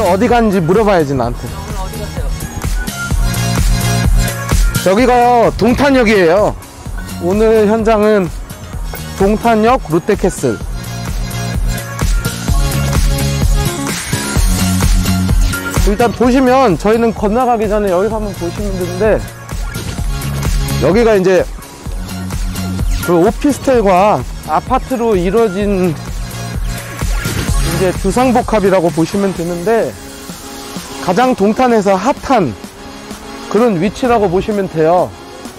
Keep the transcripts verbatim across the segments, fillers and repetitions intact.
어디 갔는지 물어봐야지 나한테. 오늘 어디 갔어요? 여기가요 동탄역이에요. 오늘 현장은 동탄역 롯데캐슬. 일단 보시면 저희는 건너가기 전에 여기서 한번 보시면 되는데, 여기가 이제 그 오피스텔과 아파트로 이루어진 이제 두상복합이라고 보시면 되는데, 가장 동탄에서 핫한 그런 위치라고 보시면 돼요.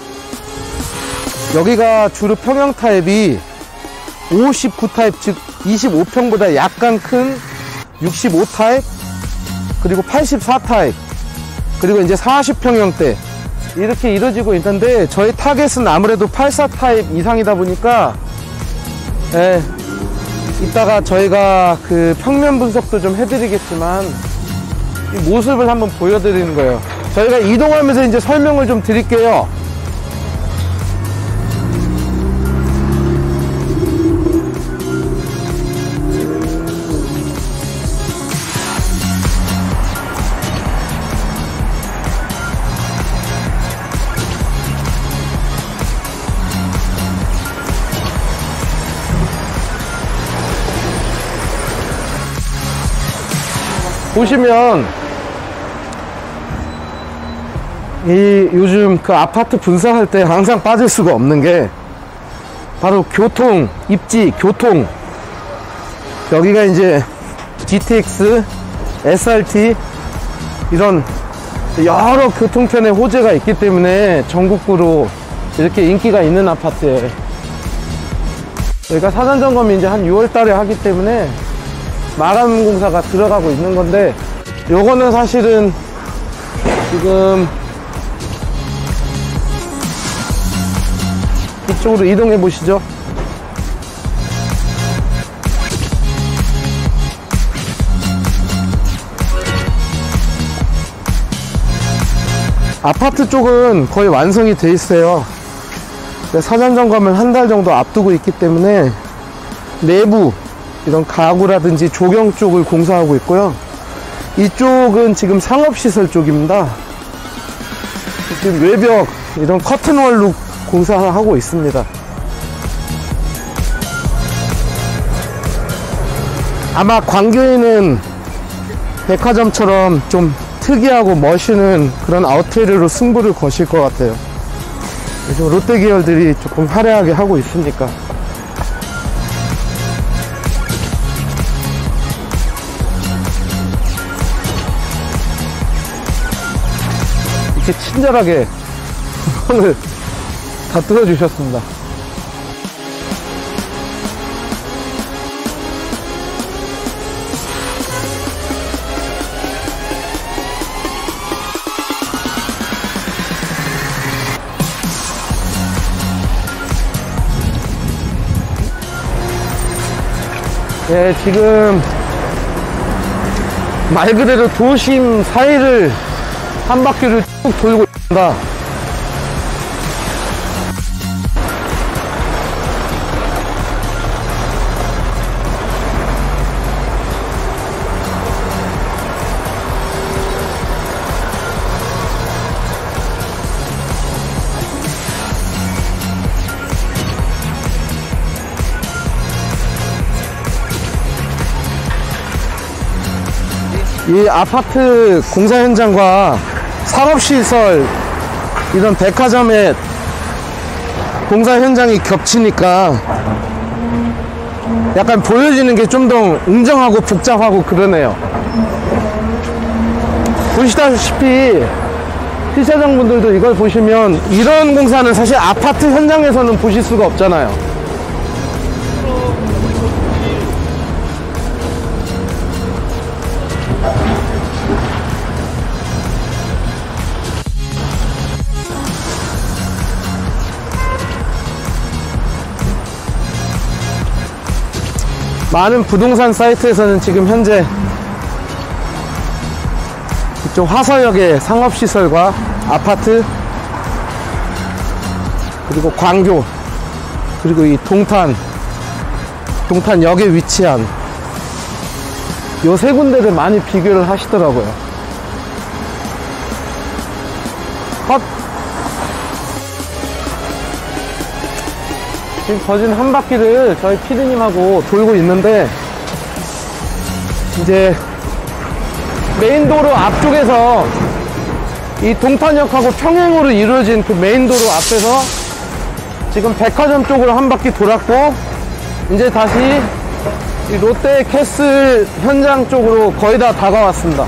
여기가 주로 평형 타입이 오십구 타입, 즉 이십오 평보다 약간 큰 육십오 타입, 그리고 팔십사 타입, 그리고 이제 사십 평형대 이렇게 이루어지고 있는데, 저희 타겟은 아무래도 팔십사 타입 이상이다 보니까, 예, 이따가 저희가 그 평면 분석도 좀 해드리겠지만 이 모습을 한번 보여드리는 거예요. 저희가 이동하면서 이제 설명을 좀 드릴게요. 보시면 이 요즘 그 아파트 분석할 때 항상 빠질 수가 없는 게 바로 교통, 입지, 교통. 여기가 이제 지티엑스, 에스알티 이런 여러 교통편의 호재가 있기 때문에 전국구로 이렇게 인기가 있는 아파트예요. 여기가 사전점검이 이제 한 유월 달에 하기 때문에 마감 공사가 들어가고 있는 건데, 요거는 사실은 지금 이쪽으로 이동해 보시죠. 아파트 쪽은 거의 완성이 돼 있어요. 사전 점검을 한 달 정도 앞두고 있기 때문에 내부 이런 가구라든지 조경 쪽을 공사하고 있고요. 이쪽은 지금 상업시설 쪽입니다. 지금 외벽 이런 커튼월로 공사하고 있습니다. 아마 광교에는 백화점처럼 좀 특이하고 멋있는 그런 아웃테리어로 승부를 거실 것 같아요. 요즘 롯데 계열들이 조금 화려하게 하고 있으니까. 이렇게 친절하게 문을 다 뚫어주셨습니다. 네, 지금 말 그대로 도심 사이를 한 바퀴를 쭉 돌고 있습니다. 이 아파트 공사 현장과 상업시설 이런 백화점의 공사 현장이 겹치니까 약간 보여지는 게 좀 더 웅장하고 복잡하고 그러네요. 보시다시피 피차장분들도 이걸 보시면 이런 공사는 사실 아파트 현장에서는 보실 수가 없잖아요. 많은 부동산 사이트에서는 지금 현재 이쪽 화서역의 상업시설과 아파트, 그리고 광교, 그리고 이 동탄 동탄역에 위치한 요 세 군데를 많이 비교를 하시더라고요. 헛! 지금 거진 한 바퀴를 저희 피디님하고 돌고 있는데, 이제 메인도로 앞쪽에서 이 동탄역하고 평행으로 이루어진 그 메인도로 앞에서 지금 백화점 쪽으로 한 바퀴 돌았고, 이제 다시 이 롯데 캐슬 현장 쪽으로 거의 다 다가왔습니다.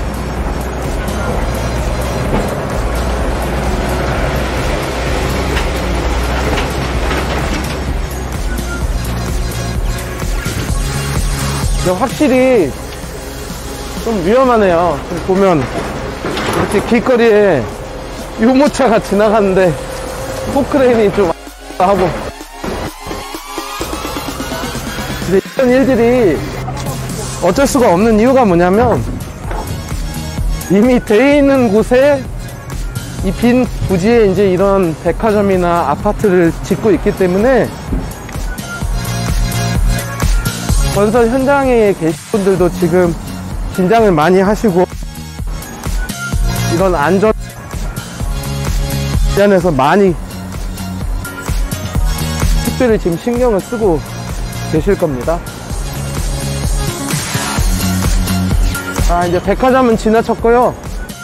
확실히 좀 위험하네요. 좀 보면 이렇게 길거리에 유모차가 지나가는데 포크레인이 좀 하고, 근데 이런 일들이 어쩔 수가 없는 이유가 뭐냐면, 이미 돼 있는 곳에 이 빈 부지에 이제 이런 백화점이나 아파트를 짓고 있기 때문에 건설 현장에 계신 분들도 지금 긴장을 많이 하시고, 이런 안전 관련해서 많이 특별히 지금 신경을 쓰고 계실 겁니다. 아, 이제 백화점은 지나쳤고요.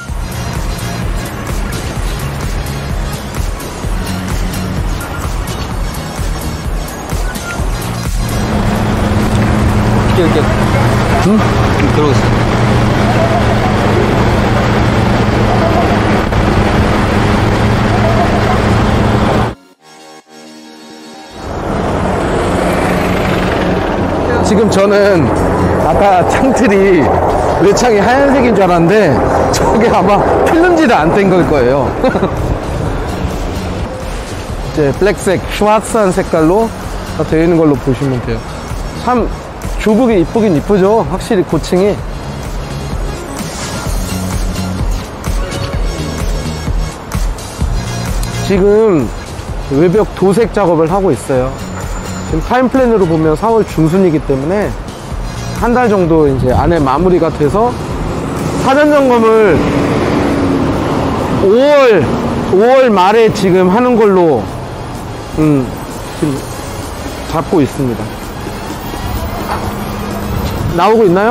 이렇게 응? 들어오겠어. 지금 저는 아까 창틀이 외창이 하얀색인 줄 알았는데 저게 아마 필름지를 안 뗀 걸 거예요. 이제 블랙색, 슈와츠한 색깔로 되어 있는 걸로 보시면 돼요. 참 조국이 이쁘긴 이쁘죠. 확실히 고층이. 지금 외벽 도색 작업을 하고 있어요. 지금 타임플랜으로 보면 사월 중순이기 때문에 한 달 정도 이제 안에 마무리가 돼서 사전 점검을 오월 오월 말에 지금 하는 걸로 음, 지금 잡고 있습니다. 나오고 있나요?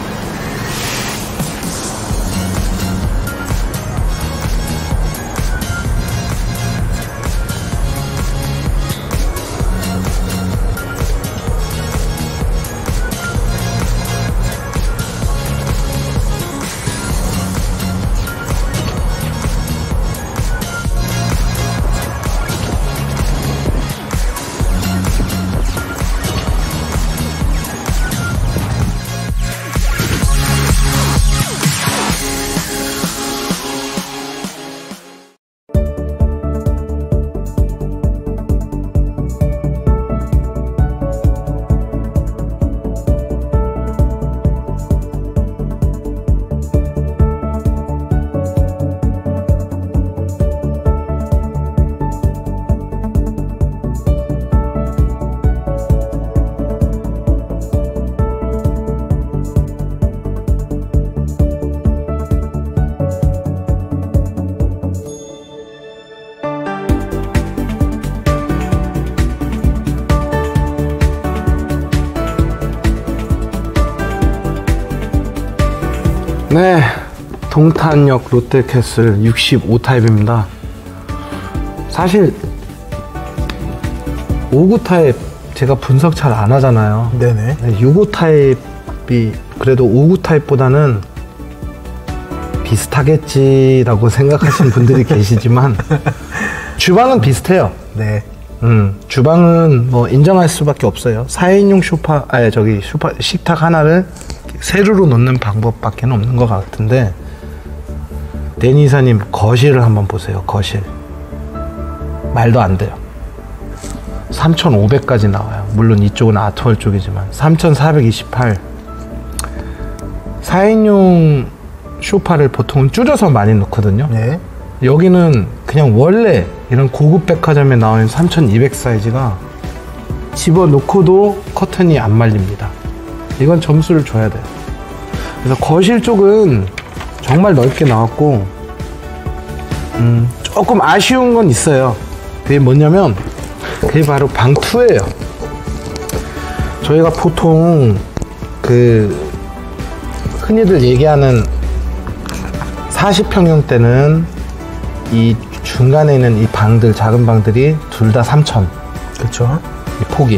네, 동탄역 롯데캐슬 육십오 타입입니다. 사실 오십구 타입 제가 분석 잘 안 하잖아요. 네네. 육십오 타입이 그래도 오십구 타입보다는 비슷하겠지라고 생각하시는 분들이 계시지만 주방은 비슷해요. 네. 음, 주방은 뭐 인정할 수밖에 없어요. 사 인용 소파, 아니 저기 소파 식탁 하나를 세로로 놓는 방법밖에 없는 것 같은데, 데니사님 거실을 한번 보세요. 거실 말도 안 돼요. 삼천오백까지 나와요. 물론 이쪽은 아트월 쪽이지만 삼천사백이십팔. 사 인용 소파를 보통 줄여서 많이 놓거든요. 네. 여기는 그냥 원래 이런 고급 백화점에 나오는 삼천이백 사이즈가 집어넣고도 커튼이 안 말립니다. 이건 점수를 줘야 돼요. 그래서 거실 쪽은 정말 넓게 나왔고, 음, 조금 아쉬운 건 있어요. 그게 뭐냐면, 그게 바로 방 투예요. 저희가 보통 그 흔히들 얘기하는 사십 평형대는 이 중간에 있는 이 방들, 작은 방들이 둘 다 삼천. 그쵸. 이 폭이.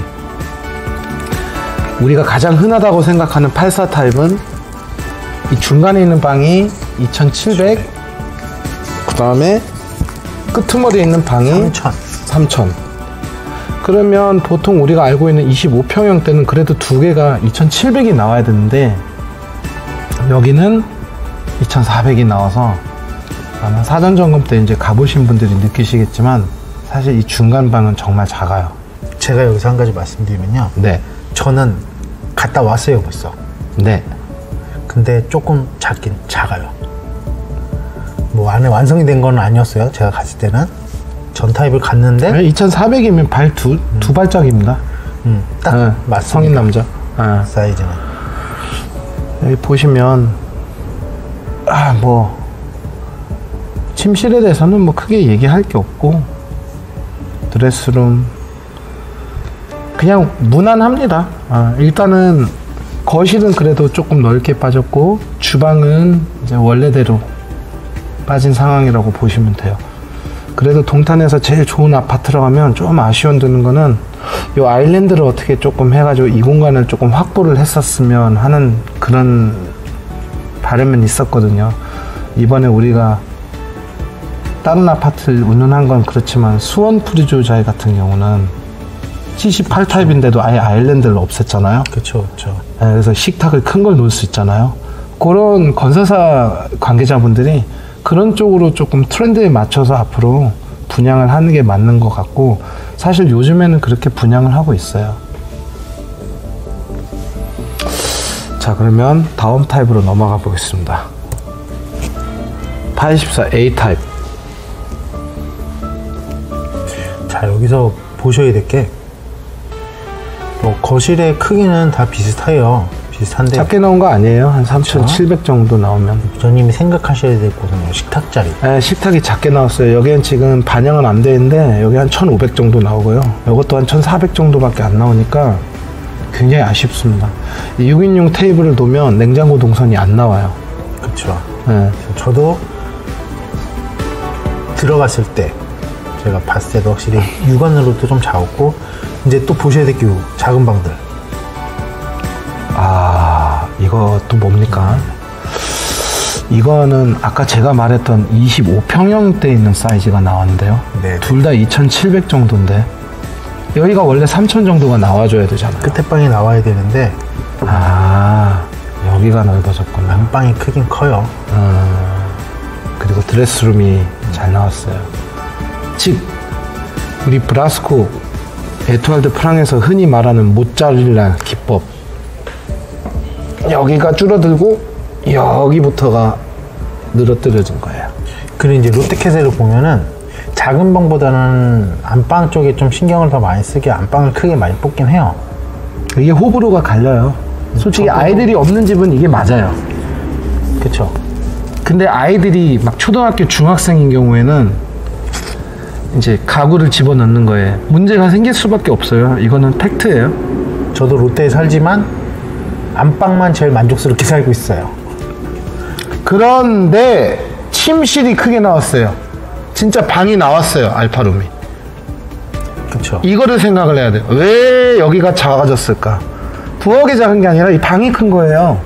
우리가 가장 흔하다고 생각하는 팔십사 타입은 이 중간에 있는 방이 이천칠백, 그 다음에 끄트머리에 있는 방이 삼천. 삼천. 그러면 보통 우리가 알고 있는 이십오 평형대는 그래도 두 개가 이천칠백이 나와야 되는데, 여기는 이천사백이 나와서 아마 사전 점검 때 이제 가보신 분들이 느끼시겠지만, 사실 이 중간 방은 정말 작아요. 제가 여기서 한 가지 말씀드리면요. 네. 저는 갔다 왔어요, 벌써. 네. 근데 조금 작긴 작아요. 뭐 안에 완성이 된 건 아니었어요. 제가 갔을 때는 전 타입을 갔는데 이천사백이면 발 두 두 음. 발짝입니다. 음, 딱 네, 맞습니다. 성인 남자. 네. 사이즈는. 여기 보시면 아 뭐 침실에 대해서는 뭐 크게 얘기할 게 없고, 드레스룸 그냥 무난합니다. 아, 일단은 거실은 그래도 조금 넓게 빠졌고, 주방은 이제 원래대로 빠진 상황이라고 보시면 돼요. 그래도 동탄에서 제일 좋은 아파트라고 하면 좀 아쉬운 드는 거는 이 아일랜드를 어떻게 조금 해가지고 이 공간을 조금 확보를 했었으면 하는 그런 바람은 있었거든요. 이번에 우리가 다른 아파트를 운영한 건 그렇지만 수원 프리조자이 같은 경우는 칠십팔 타입인데도 아예 아일랜드를 없앴잖아요. 그렇죠, 그렇죠. 네, 그래서 식탁을 큰 걸 놓을 수 있잖아요. 그런 건설사 관계자분들이 그런 쪽으로 조금 트렌드에 맞춰서 앞으로 분양을 하는 게 맞는 것 같고, 사실 요즘에는 그렇게 분양을 하고 있어요. 자, 그러면 다음 타입으로 넘어가 보겠습니다. 팔십사 에이 타입. 자, 여기서 보셔야 될 게, 뭐 거실의 크기는 다 비슷해요. 비슷한데 작게 나온 거 아니에요? 한 삼천칠백 정도 나오면. 부장님이 생각하셔야 될 곳은 식탁 자리. 네, 식탁이 작게 나왔어요. 여기는 지금 반영은 안 되는데 여기 한 천오백 정도 나오고요. 이것도 한 천사백 정도밖에 안 나오니까 굉장히 아쉽습니다. 이 육 인용 테이블을 놓으면 냉장고 동선이 안 나와요. 그렇죠. 네. 저도 들어갔을 때 제가 봤을 때도 확실히 육안으로도 좀 작았고, 이제 또 보셔야 될 게 작은 방들. 아, 이거 또 뭡니까? 이거는 아까 제가 말했던 이십오 평형대에 있는 사이즈가 나왔는데요. 네. 둘 다 이천칠백 정도인데 여기가 원래 삼천 정도가 나와줘야 되잖아요. 끝에 방이 나와야 되는데 아, 여기가 넓어졌구나. 안방이 크긴 커요. 음, 그리고 드레스룸이 잘 나왔어요. 즉 우리 브라스코 에투알드 프랑에서 흔히 말하는 모짜렐라 기법, 여기가 줄어들고 여기부터가 늘어뜨려진 거예요. 그리고 이제 롯데캐슬을 보면은 작은 방보다는 안방 쪽에 좀 신경을 더 많이 쓰게 안방을 크게 많이 뽑긴 해요. 이게 호불호가 갈려요. 솔직히 저도... 아이들이 없는 집은 이게 맞아요. 그쵸. 근데 아이들이 막 초등학교 중학생인 경우에는 이제 가구를 집어넣는 거에 문제가 생길 수밖에 없어요. 이거는 팩트예요. 저도 롯데에 살지만 안방만 제일 만족스럽게 살고 있어요. 그런데 침실이 크게 나왔어요. 진짜 방이 나왔어요. 알파룸이. 그쵸. 이거를 생각을 해야 돼요. 왜 여기가 작아졌을까? 부엌이 작은 게 아니라 이 방이 큰 거예요.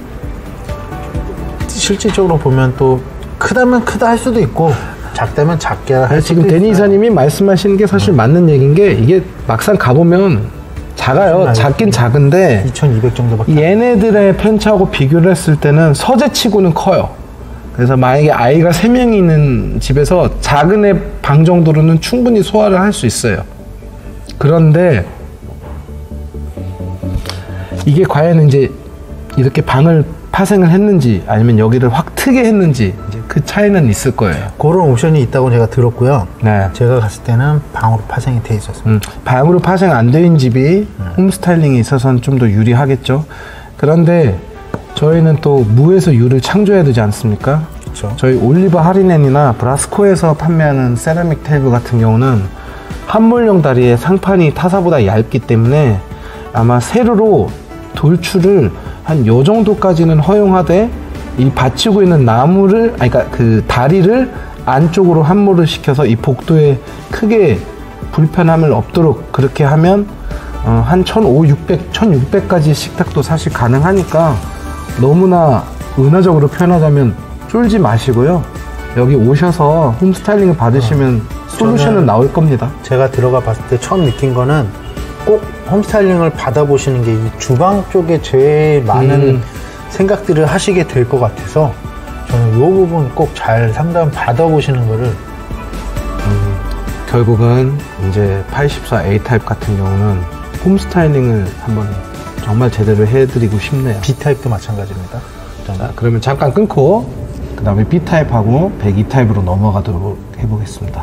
실질적으로 보면 또 크다면 크다 할 수도 있고 작다면 작게 할 수도 지금 데니 있어요. 이사님이 말씀하시는 게 사실 음. 맞는 얘기인 게, 이게 막상 가보면 작아요. 작긴 작은데 이천이백 정도밖에. 얘네들의 펜트하고 비교를 했을 때는 서재치고는 커요. 그래서 만약에 아이가 세 명이 있는 집에서 작은 애 방 정도로는 충분히 소화를 할 수 있어요. 그런데 이게 과연 이제 이렇게 방을 파생을 했는지 아니면 여기를 확 트게 했는지 이제 그 차이는 있을 거예요. 그런 옵션이 있다고 제가 들었고요. 네. 제가 갔을 때는 방으로 파생이 돼 있었습니다. 음, 방으로 파생 안 된 집이 음. 홈스타일링에 있어서는 좀 더 유리하겠죠. 그런데 저희는 또 무에서 유를 창조해야 되지 않습니까? 그렇죠. 저희 올리버 하리넨이나 브라스코에서 판매하는 세라믹 테이블 같은 경우는 함몰용 다리의 상판이 타사보다 얇기 때문에 아마 세로로 돌출을 한 요 정도까지는 허용하되 이 받치고 있는 나무를 아니 그러니까 그 다리를 안쪽으로 함몰을 시켜서 이 복도에 크게 불편함을 없도록 그렇게 하면 어, 한 천오백, 육백, 천육백까지 식탁도 사실 가능하니까 너무나 은하적으로 표현하자면 쫄지 마시고요. 여기 오셔서 홈스타일링을 받으시면 어, 솔루션은 나올 겁니다. 제가 들어가 봤을 때 처음 느낀 거는 꼭 홈스타일링을 받아보시는 게 이 주방 쪽에 제일 많은 음. 생각들을 하시게 될 것 같아서 저는 이 부분 꼭 잘 상담 받아보시는 거를 음, 결국은 이제 팔십사 에이 타입 같은 경우는 홈스타일링을 한번 정말 제대로 해드리고 싶네요. B 타입도 마찬가지입니다. 자, 그러면 잠깐 끊고 그 다음에 B 타입하고 백이 타입으로 넘어가도록 해보겠습니다.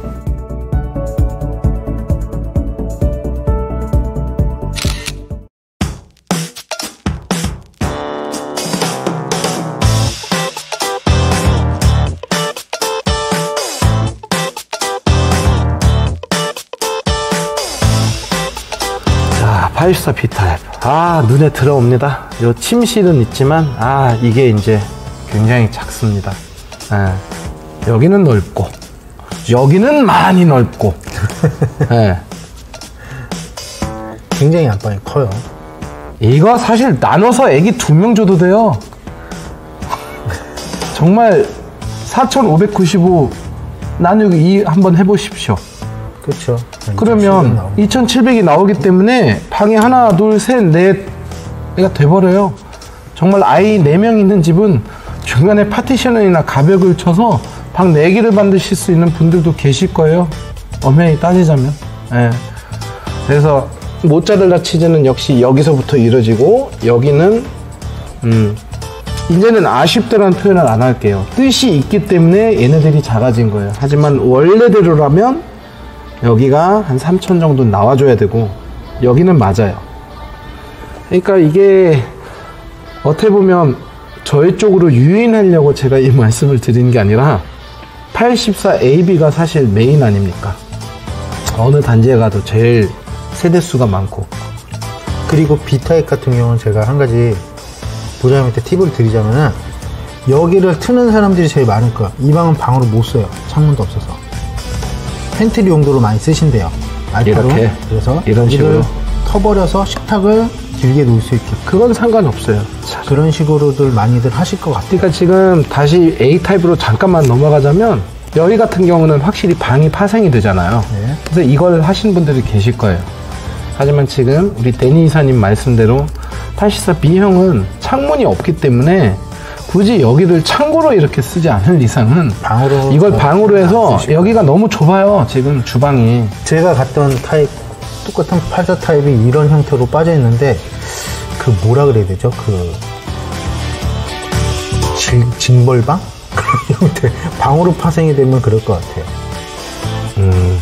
팔십사 B 타입. 아, 눈에 들어옵니다. 요 침실은 있지만, 아, 이게 이제 굉장히 작습니다. 예. 여기는 넓고, 여기는 많이 넓고, 예. 굉장히 안방이 커요. 이거 사실 나눠서 애기 두 명 줘도 돼요. 정말 사천오백구십오 나누기 이 한번 해보십시오. 그렇죠. 그러면 이천칠백이 나오기 때문에 방이 하나, 둘, 셋, 넷가 돼버려요. 정말 아이 네 명 있는 집은 중간에 파티션이나 가벽을 쳐서 방 네 개를 만드실 수 있는 분들도 계실 거예요. 엄연히 따지자면. 예. 그래서 모짜렐라 치즈는 역시 여기서부터 이루어지고, 여기는 음, 이제는 아쉽다라는 표현을 안 할게요. 뜻이 있기 때문에 얘네들이 작아진 거예요. 하지만 원래대로라면 여기가 한 삼천 정도 나와줘야 되고, 여기는 맞아요. 그러니까 이게 어떻게 보면 저희 쪽으로 유인하려고 제가 이 말씀을 드리는 게 아니라 팔십사 에이 비가 사실 메인 아닙니까? 어느 단지에 가도 제일 세대수가 많고. 그리고 B 타입 같은 경우는 제가 한 가지 보장님한테 팁을 드리자면은, 여기를 트는 사람들이 제일 많을 거야. 이 방은 방으로 못 써요. 창문도 없어서. 팬트리 용도로 많이 쓰신대요. 알파로. 이렇게? 그래서 이런 식으로 터버려서 식탁을 길게 놓을 수 있게. 그건 상관없어요. 그런 식으로들 많이들 하실 것 같아요. 그러니까 지금 다시 A 타입으로 잠깐만 넘어가자면, 여기 같은 경우는 확실히 방이 파생이 되잖아요. 네. 그래서 이걸 하신 분들이 계실 거예요. 하지만 지금 우리 데니 이사님 말씀대로 팔십사 B형은 창문이 없기 때문에 굳이 여기를 창고로 이렇게 쓰지 않을 이상은 방으로 이걸 방으로 해서 여기가 너무 좁아요. 지금 주방이. 제가 갔던 타입, 똑같은 팔십사 타입이 이런 형태로 빠져 있는데, 그 뭐라 그래야 되죠? 그 징, 징벌방? 그런 형태. 방으로 파생이 되면 그럴 것 같아요. 음.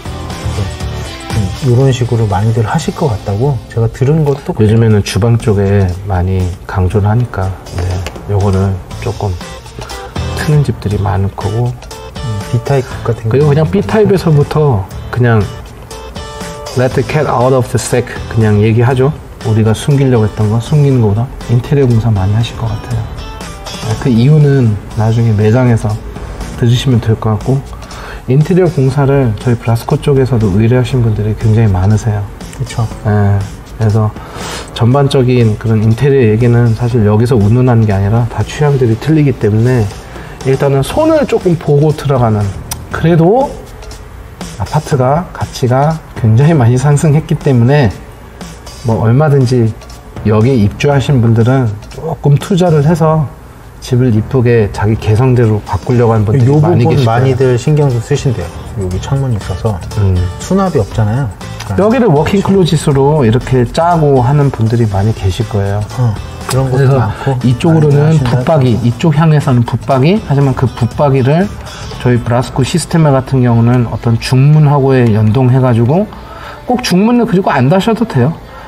이런 식으로 많이들 하실 것 같다고 제가 들은 것도. 요즘에는 주방 쪽에 많이 강조를 하니까, 네, 요거를 조금 트는 집들이 많을 거고. 음, B 타입 같은 그리고 그냥 B 타입에서부터 그냥 let the cat out of the sack 그냥 얘기하죠. 우리가 숨기려고 했던 거 숨기는 것보다 인테리어 공사 많이 하실 것 같아요. 그 이유는 나중에 매장에서 들으시면 될 것 같고, 인테리어 공사를 저희 브라스코 쪽에서도 의뢰하신 분들이 굉장히 많으세요. 그렇죠. 예, 그래서 전반적인 그런 인테리어 얘기는 사실 여기서 운운하는 게 아니라 다 취향들이 틀리기 때문에 일단은 손을 조금 보고 들어가는. 그래도 아파트가 가치가 굉장히 많이 상승했기 때문에 뭐 얼마든지 여기 입주하신 분들은 조금 투자를 해서 집을 이쁘게 자기 개성대로 바꾸려고 하는 분들이 요 많이 부분 계시고요. 많이들 신경도 쓰신대요. 여기 창문이 있어서 음. 수납이 없잖아요. 그러니까 여기를 워킹 클로짓으로 이렇게 짜고 하는 분들이 많이 계실 거예요. 어, 그런 것도 그래서 많고, 이쪽으로는 붙박이, 이쪽 향해서는 붙박이, 하지만 그 붙박이를 저희 브라스코 시스테마 같은 경우는 어떤 중문하고에 연동해가지고 꼭 중문을 그리고 안 다셔도 돼요.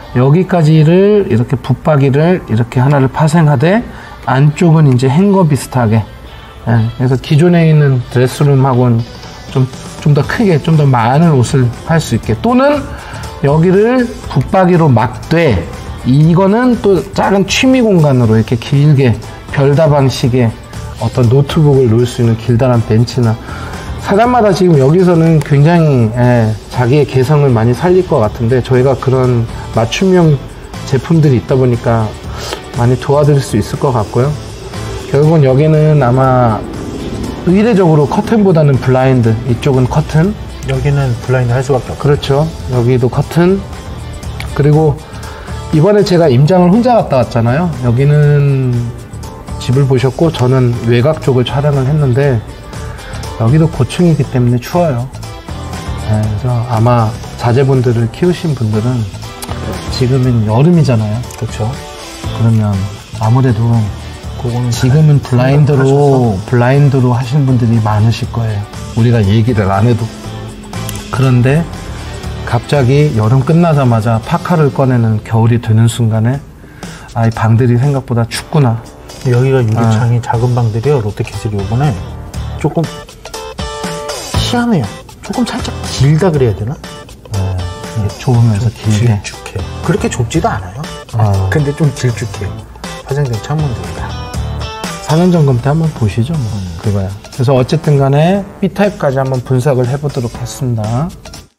여기까지를 이렇게 붙박이를 이렇게 하나를 파생하되 안쪽은 이제 행거 비슷하게. 예, 그래서 기존에 있는 드레스룸하고는 좀, 좀 더 크게, 좀 더 많은 옷을 할 수 있게. 또는 여기를 붙박이로 막되, 이거는 또 작은 취미 공간으로 이렇게 길게 별다 방식의 어떤 노트북을 놓을 수 있는 길다란 벤치나. 사람마다 지금 여기서는 굉장히 예, 자기의 개성을 많이 살릴 것 같은데, 저희가 그런 맞춤형 제품들이 있다 보니까 많이 도와드릴 수 있을 것 같고요. 결국은 여기는 아마 의례적으로 커튼보다는 블라인드, 이쪽은 커튼. 여기는 블라인드 할 수밖에 없고. 그렇죠. 여기도 커튼. 그리고 이번에 제가 임장을 혼자 갔다 왔잖아요. 여기는 집을 보셨고, 저는 외곽 쪽을 촬영을 했는데 여기도 고층이기 때문에 추워요. 네, 그래서 아마 자제분들을 키우신 분들은 지금은 여름이잖아요. 그렇죠. 그러면 아무래도 그거는 지금은 블라인드로 블라인드로 하시는 분들이 많으실 거예요. 우리가 얘기를 안 해도. 그런데 갑자기 여름 끝나자마자 파카를 꺼내는 겨울이 되는 순간에 아, 이 방들이 생각보다 춥구나. 여기가 유리창이 아. 작은 방들이요. 롯데캐슬이 요번에 조금 희한해요. 조금 살짝 길다 그래야 되나? 네, 좁으면서 길게. 길쭉해. 그렇게 좁지도 않아요. 아. 근데 좀 길쭉해요. 화장된 창문들이다. 사전 점검 때 한번 보시죠. 뭐. 음. 그거야. 그래서 어쨌든 간에 B타입까지 한번 분석을 해보도록 하겠습니다.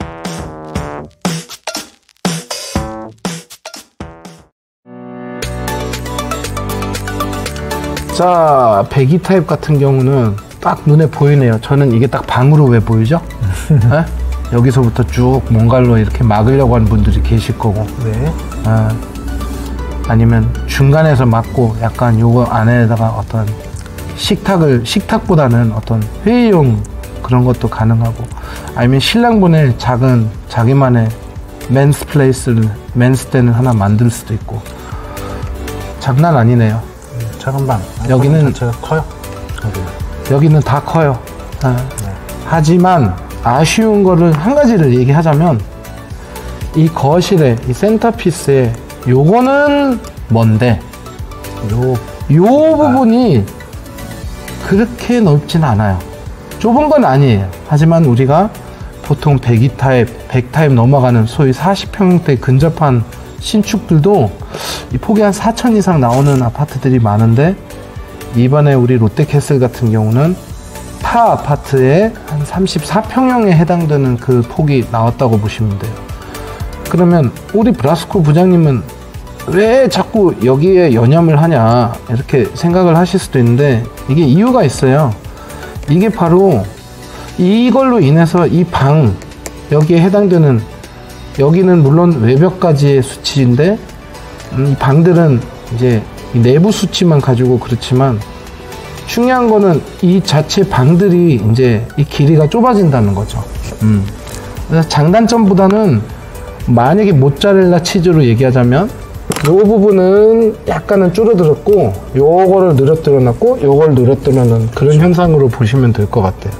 자, 백이 타입 같은 경우는 딱 눈에 보이네요. 저는 이게 딱 방으로 왜 보이죠? 네? 여기서부터 쭉 뭔가로 이렇게 막으려고 하는 분들이 계실 거고. 네. 네. 아니면 중간에서 막고 약간 요거 안에다가 어떤 식탁을, 식탁보다는 어떤 회의용 그런 것도 가능하고, 아니면 신랑분의 작은 자기만의 맨스 플레이스를, 맨스 댄을 하나 만들 수도 있고. 장난 아니네요. 작은 방. 여기는 제가 커요. 여기는. 여기는 다 커요. 아. 네. 하지만 아쉬운 거를 한 가지를 얘기하자면, 이 거실에 이 센터피스에 요거는 뭔데 요, 요 부분이 그렇게 넓진 않아요. 좁은 건 아니에요. 하지만 우리가 보통 백이 타입, 백 타입 넘어가는 소위 사십 평대 근접한 신축들도 이 폭이 한 사천 이상 나오는 아파트들이 많은데, 이번에 우리 롯데캐슬 같은 경우는 타 아파트에 한 삼십사 평형에 해당되는 그 폭이 나왔다고 보시면 돼요. 그러면 우리 브라스코 부장님은 왜 자꾸 여기에 연연을 하냐 이렇게 생각을 하실 수도 있는데, 이게 이유가 있어요. 이게 바로 이걸로 인해서 이 방, 여기에 해당되는, 여기는 물론 외벽까지의 수치인데 음, 이 방들은 이제 이 내부 수치만 가지고 그렇지만, 중요한 거는 이 자체 방들이 이제 이 길이가 좁아진다는 거죠. 음. 그래서 장단점보다는, 만약에 모짜렐라 치즈로 얘기하자면 이 부분은 약간은 줄어들었고 요거를 늘어뜨려 놨고 요걸 늘어뜨려 놓은 그런 현상으로 보시면 될 것 같아요.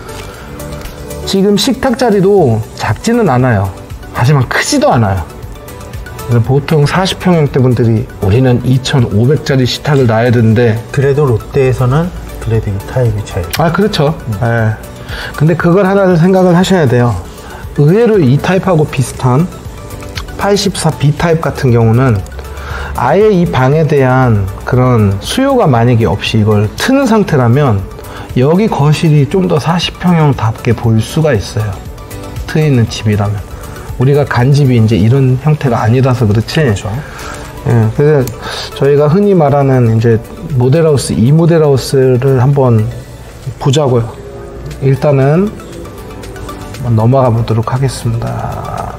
지금 식탁 자리도 작지는 않아요. 하지만 크지도 않아요. 보통 사십 평형대 분들이 우리는 이천오백 짜리 식탁을 놔야 되는데, 그래도 롯데에서는 그래도 이 타입이 제일. 아, 그렇죠. 음. 네. 근데 그걸 하나를 생각을 하셔야 돼요. 의외로 이 타입하고 비슷한 팔십사 비 타입 같은 경우는 아예 이 방에 대한 그런 수요가 만약에 없이 이걸 트는 상태라면 여기 거실이 좀 더 사십 평형답게 보일 수가 있어요. 트에 있는 집이라면. 우리가 간 집이 이제 이런 형태가 아니라서 그렇지. 그렇죠. 예, 그래서 저희가 흔히 말하는 이제 모델하우스, 이 모델하우스를 한번 보자고요. 일단은 한번 넘어가 보도록 하겠습니다.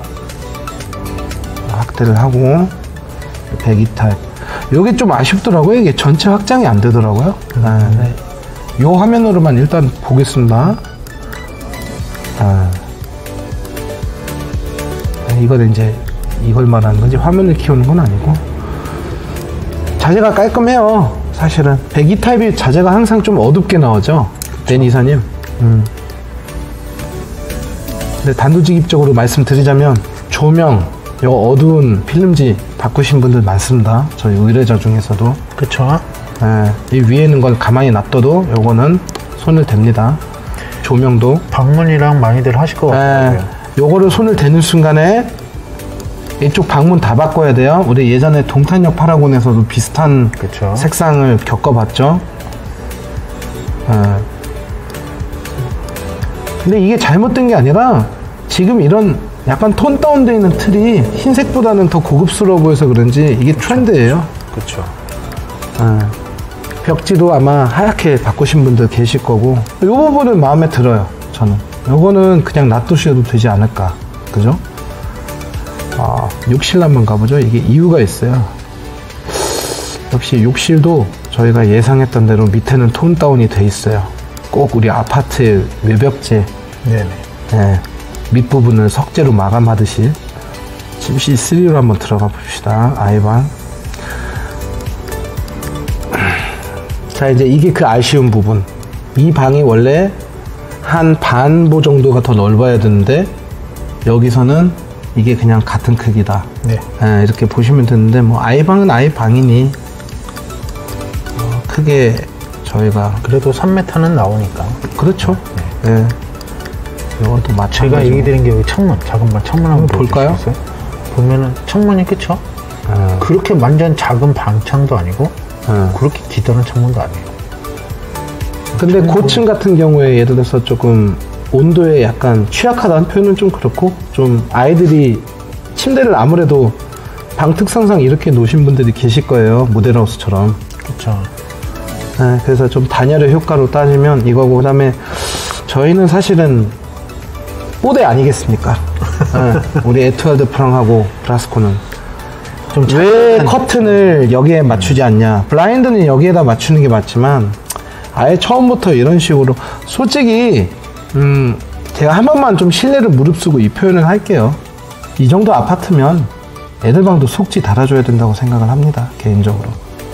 확대를 하고 백이 타입. 요게 좀 아쉽더라고요. 이게 전체 확장이 안 되더라고요. 아, 네. 요 화면으로만 일단 보겠습니다. 아. 네, 이건 이제 이걸 말하는 건지 화면을 키우는 건 아니고, 자재가 깔끔해요. 사실은 백이 타입이 자재가 항상 좀 어둡게 나오죠. 데니사님. 음. 근데 단도직입적으로 말씀드리자면 조명, 요 어두운 필름지 바꾸신 분들 많습니다. 저희 의뢰자 중에서도. 그쵸? 예, 이 위에 있는 건 가만히 놔둬도 요거는 손을 댑니다. 조명도. 방문이랑 많이들 하실 것 같아요. 예, 요거를 손을 대는 순간에 이쪽 방문 다 바꿔야 돼요. 우리 예전에 동탄역 파라곤에서도 비슷한 그쵸. 색상을 겪어봤죠. 예. 근데 이게 잘못된 게 아니라 지금 이런 약간 톤 다운되어 있는 틀이 흰색보다는 더 고급스러워 보여서 그런지 이게 트렌드예요. 그쵸. 예. 벽지도 아마 하얗게 바꾸신 분들 계실 거고, 이 부분은 마음에 들어요. 저는 요거는 그냥 놔두셔도 되지 않을까. 그죠? 아, 욕실 한번 가보죠. 이게 이유가 있어요. 역시 욕실도 저희가 예상했던 대로 밑에는 톤 다운이 돼 있어요. 꼭 우리 아파트의 외벽재, 네네. 예, 밑부분을 석재로 마감하듯이. 침실 쓰리로 한번 들어가 봅시다. 아이방. 자, 이제 이게 그 아쉬운 부분. 이 방이 원래 한 반보 정도가 더 넓어야 되는데 여기서는 이게 그냥 같은 크기다. 네. 예, 이렇게 보시면 되는데, 뭐 아이방은 아이방이니 어, 크게 저희가 그래도 삼 미터는 나오니까. 그렇죠. 네. 예. 이것도 제가 마찬가지고. 얘기 드린 게 여기 창문, 작은 방 창문 한번 볼까요? 보여주시겠어요? 보면은 창문이 그쵸? 예. 그렇게 완전 작은 방창도 아니고 예. 그렇게 기다란 창문도 아니에요. 근데 고층 같은 경우에 예를 들어서 조금 온도에 약간 취약하다는 표현은 좀 그렇고, 좀 아이들이 침대를 아무래도 방 특성상 이렇게 놓으신 분들이 계실 거예요. 모델하우스처럼. 그쵸. 네, 그래서 좀 단열의 효과로 따지면 이거고, 그 다음에 저희는 사실은 뽀대 아니겠습니까? 네, 우리 에투알드 프랑하고 브라스코는 좀 왜 착한- 커튼을 여기에 맞추지 않냐. 블라인드는 여기에다 맞추는 게 맞지만 아예 처음부터 이런 식으로, 솔직히 음 제가 한 번만 좀 신뢰를 무릅쓰고 이 표현을 할게요. 이 정도 아파트면 애들 방도 속지 달아줘야 된다고 생각을 합니다, 개인적으로.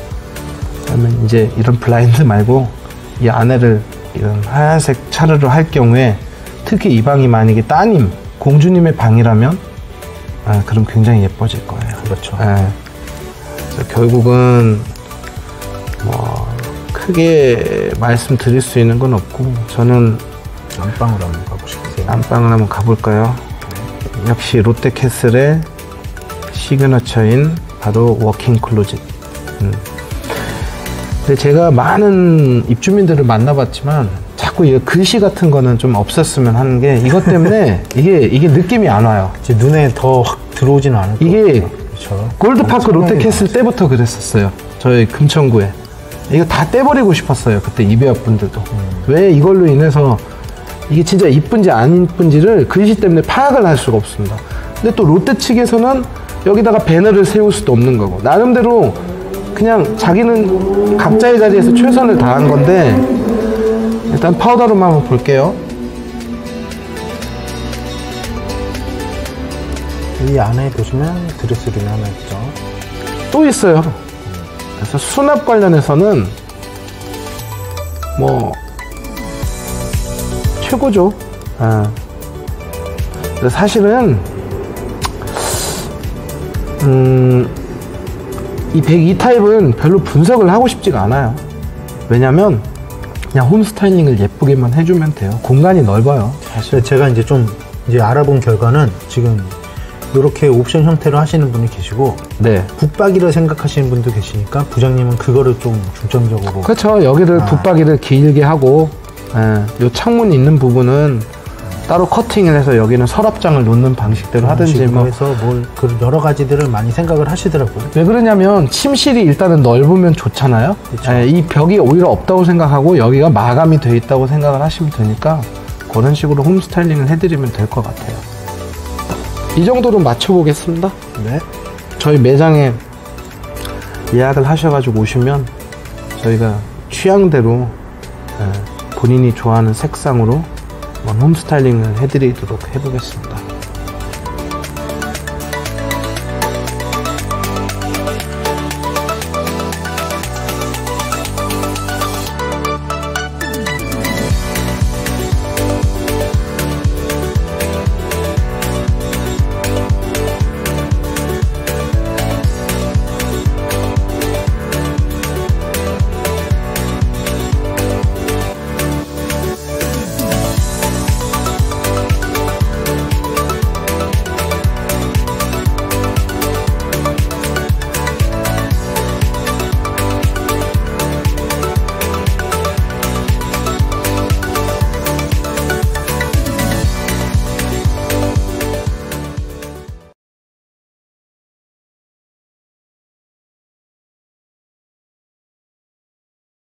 그러면 이제 이런 블라인드 말고 이 안에를 이런 하얀색 차르를 할 경우에, 특히 이 방이 만약에 따님, 공주님의 방이라면 아, 그럼 굉장히 예뻐질 거예요. 그렇죠. 예. 그래서 결국은 뭐 크게 말씀드릴 수 있는 건 없고, 저는 안방으로 한번 가보시겠어요? 안방을 한번 가볼까요? 역시 롯데캐슬의 시그너처인 바로 워킹 클로짓. 음. 근데 제가 많은 입주민들을 만나봤지만 자꾸 이 글씨 같은 거는 좀 없었으면 하는 게, 이것 때문에 이게 이게 느낌이 안 와요. 이제 눈에 더 확 들어오지는 않을 것 이게 같아요. 그렇죠. 골드파크 롯데캐슬 때부터 그랬었어요. 저희 금천구에. 이거 다 떼버리고 싶었어요. 그때 이배업 분들도. 음. 왜 이걸로 인해서 이게 진짜 이쁜지 안 이쁜지를 글씨 때문에 파악을 할 수가 없습니다. 근데 또 롯데 측에서는 여기다가 배너를 세울 수도 없는 거고, 나름대로 그냥 자기는 각자의 자리에서 최선을 다한 건데, 일단 파우더룸 한번 볼게요. 이 안에 보시면 드레스룸이 하나 있죠. 또 있어요. 그래서 수납 관련해서는 뭐 최고죠. 아. 그래서 사실은 음, 이 백이 타입은 별로 분석을 하고 싶지가 않아요. 왜냐면 그냥 홈 스타일링을 예쁘게만 해주면 돼요. 공간이 넓어요. 사실 제가 이제 좀 이제 알아본 결과는 지금 이렇게 옵션 형태로 하시는 분이 계시고, 네. 붙박이를 생각하시는 분도 계시니까 부장님은 그거를 좀 중점적으로. 그렇죠. 여기를 아. 붙박이를 길게 하고, 예, 요 창문 있는 부분은 따로 커팅을 해서 여기는 서랍장을 놓는 방식대로 하든지 뭐. 해서 뭘 그 여러 가지들을 많이 생각을 하시더라고요. 왜 그러냐면 침실이 일단은 넓으면 좋잖아요. 그쵸. 예, 이 벽이 오히려 없다고 생각하고 여기가 마감이 돼 있다고 생각을 하시면 되니까 그런 식으로 홈 스타일링을 해드리면 될 것 같아요. 이 정도로 맞춰보겠습니다. 네. 저희 저희 매장에 예약을 하셔가지고 오시면 저희가 취향대로 예, 본인이 좋아하는 색상으로 홈 스타일링을 해드리도록 해보겠습니다.